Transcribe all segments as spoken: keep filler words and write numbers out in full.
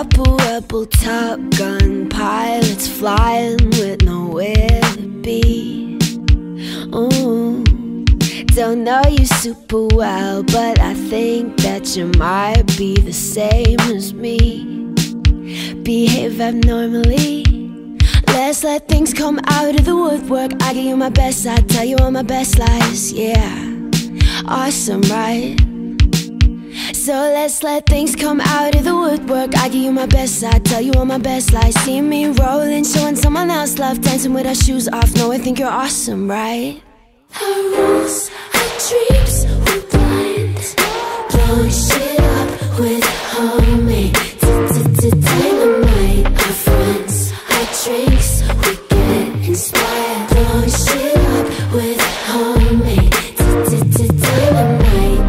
couple rebel Top Gun pilots flying with nowhere to be. Ooh. Don't know you super well, but I think that you might be the same as me. Behave abnormally. Let's let things come out of the woodwork. I give you my best, I tell you all my best lies. Yeah, awesome, right? So let's let things come out of the woodwork. I give you my best, I tell you all my best lies. See me rolling, showing someone else love, dancing with our shoes off. No, I think you're awesome, right? Our rules, our dreams, we're blind. Blowing shit up with homemade dynamite. Our friends, our drinks, we get inspired. Blowing shit up with homemade dynamite.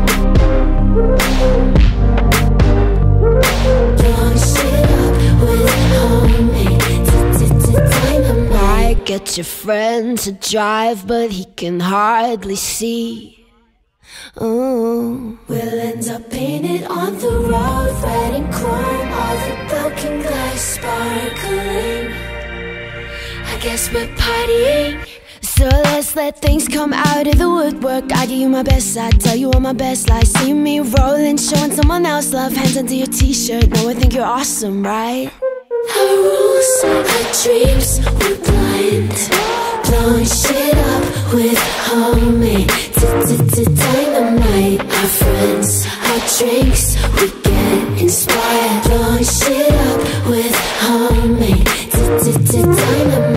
Blowing shit up with homemade dynamite. Might get your friend to drive, but he can hardly see. Ooh. We'll end up painted on the road, red and chrome, all the broken glass sparkling. I guess we're partying. So let's let things come out of the woodwork. I give you my best, I tell you all my best lies. See me rolling, showing someone else love, hands under your t-shirt. No, I think you're awesome, right? Our rules, our dreams, we're blind. Blowing shit up with homemade dynamite. Our friends, our drinks, we get inspired. Blowing shit up with homemade dynamite.